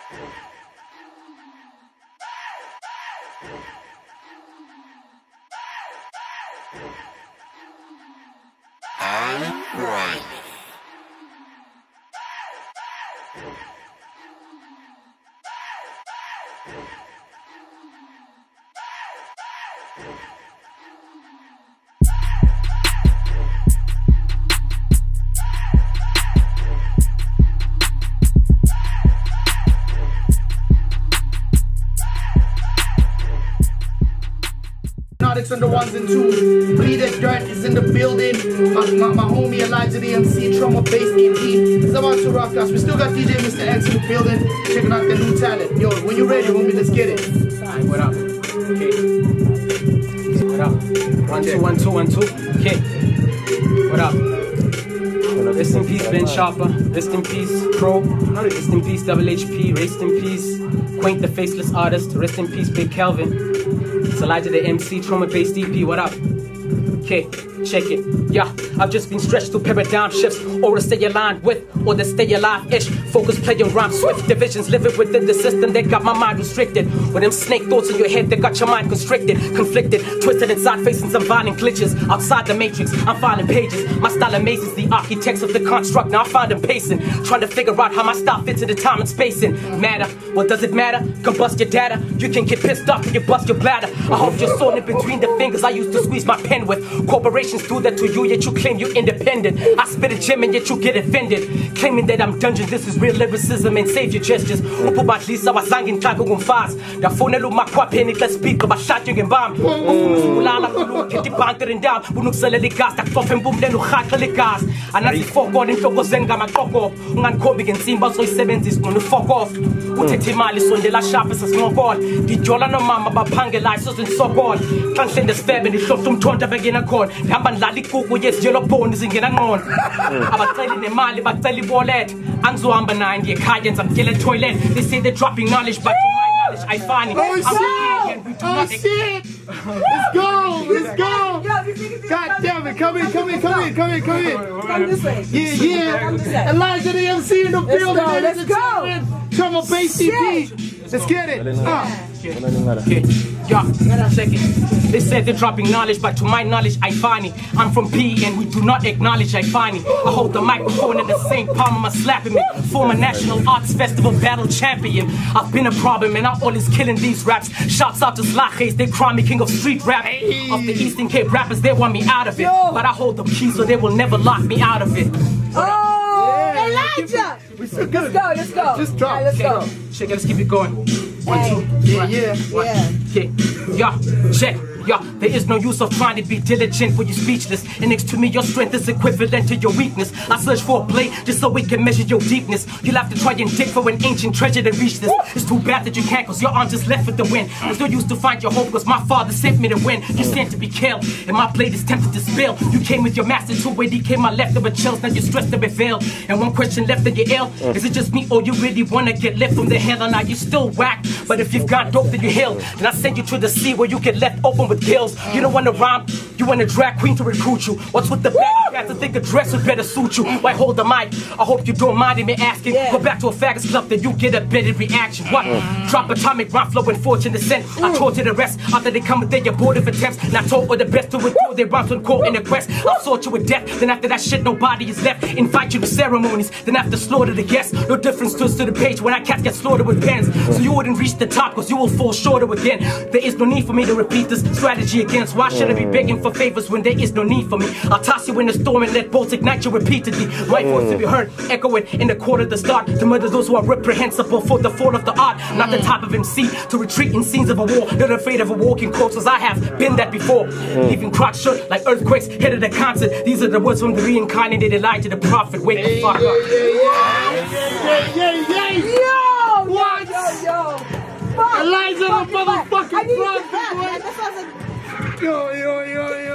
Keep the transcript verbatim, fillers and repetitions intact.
Alright. On the ones and twos, Bleeded Dirt is in the building. My, my, my homie Elijah the M C, Trauma Based E P is about to rock us. We still got D J Mister X in the building, checking out the new talent. Yo, when you ready, homie, let's get it. Alright, what up? Okay. What up? One, two, one, two, one, two. Okay. What up? Rest in peace, Ben Sharper. Rest in peace, Pro. Rest in peace, Double H P. Rest in peace, Quaint the Faceless Artist. Rest in peace, Big Kelvin. It's Elijah the M C, Trauma Based E P, what up? Okay, check it. Yeah, I've just been stretched to paradigm shifts, or to stay aligned with, or to stay alive-ish. Focus, playing rhyme, swift divisions, living within the system that got my mind restricted. With them snake thoughts in your head that got your mind constricted, conflicted, twisted inside, facing some violent glitches. Outside the matrix, I'm finding pages. My style amazes the architects of the construct. Now I find them pacing, trying to figure out how my style fits into time and spacing. Matter, what does it matter? Combust your data. You can get pissed off when you bust your bladder. I hope you're sawing it between the fingers I used to squeeze my pen with. Corporations do that to you, yet you claim you're independent. I spit a gem and yet you get offended, claiming that I'm dungeon. This is real lyricism and savior gestures. Upubatlisa wazangi nhlaka kumfazi. Ndafonela umakhwapheni xa speaker bahlatye ngembamba. Ufuna kulula khethi ibhanti rindaba. Bunukuselela igazi ndakufofa empumleni urhaxa legazi. Anazifokole inhloko zengamaqoko. Ungandikhombi ngensimba uzoyisebenzisa ngona ufuck off. Uthethe imali sondela sharp sesincokola. Ndijola nomama baphangelayo sozinsokola. Xa ngihlende sifebe ndihlohla umthonto abekena khona. Ngihamba ndidlala igugu yeziyelo bhoni zingena ngqondo. Abaceli nemali bacela iwallet. Angizohamba naye ndiye ekhaya yenza mtyele toilet. They say they're dropping knowledge, but to my knowledge I find it. Oh shit! Oh shit! Let's go! Let's go! God damn it! Come in! Come in! Come in! Come in! Come in! Come this way. Yeah, yeah. Elijah the M C in the building. Let's go. Trauma Based E P. Let's get it. Uh. Okay. Yeah, check it. They said they're dropping knowledge, but to my knowledge, I find it. I'm from P and we do not acknowledge I find it. I hold the microphone in the same palm of my slapping me. Former National Arts Festival battle champion. I've been a problem and I'm always killing these raps. Shouts out to Slaches, they cry me king of street rap. Of the Eastern Cape rappers, they want me out of it. But I hold the keys so they will never lock me out of it. Oh, Elijah! We still good. Let's go, let's go. Just drop. Right, let's Okay. go. Check it, let's keep it going. One, Hey. two, Yeah, one. yeah. Yeah. Okay, yeah, check. Yeah, there is no use of trying to be diligent when you're speechless. And next to me, your strength is equivalent to your weakness. I search for a play just so we can measure your deepness. You'll have to try and dig for an ancient treasure to reach this. It's too bad that you can't, cause your arms just left with the wind. There's no use to find your hope, cause my father sent me to win. You sent to be killed, and my blade is tempted to spill. You came with your master to where he came, my leftover chills. Now you're stressed to be failed. And one question left and you're ill. Is it just me, or you really wanna get left from the hell? Or now you still whack, but if you've got dope, then you heal. Then I send you to the sea where you get left open with gills. You don't wanna rhyme, you want a drag queen to recruit you. What's with the bag? You have to think a dress would better suit you. Why hold the mic? I hope you don't mind me asking. Yeah. Go back to a faggots club, then you get a better reaction. What? Drop atomic rhyme flow and fortune descent. I torture the rest after they come with their abortive attempts. Not told or the best to withdraw their rhymes on court in a quest. I'll sort you with death, then after that shit nobody is left. Invite you to ceremonies, then after slaughter the guests. No difference to to the page when I cats get slaughtered with pens. So you wouldn't reach the top, cause you will fall shorter again. There is no need for me to repeat this strategy again. So why should I be begging for favors when there is no need for me? I'll toss you in the storm and let bolts ignite you repeatedly. My voice to be heard, echoing in the court of the start. To murder those who are reprehensible for the fall of the art. Not the type of M C to retreat in scenes of a war. Not afraid of a walking corpse, as I have been that before. Leaving crotch shut like earthquakes, headed a concert. These are the words from the reincarnated Elijah the prophet. Wake the fuck up. Yeah, yeah, yeah. Yo! What? Yo, yo, Fuck, Elijah the fuck, fuck. motherfucking I need to prophet, get back, boy. man. This wasn't... Yo, yo, yo, yo.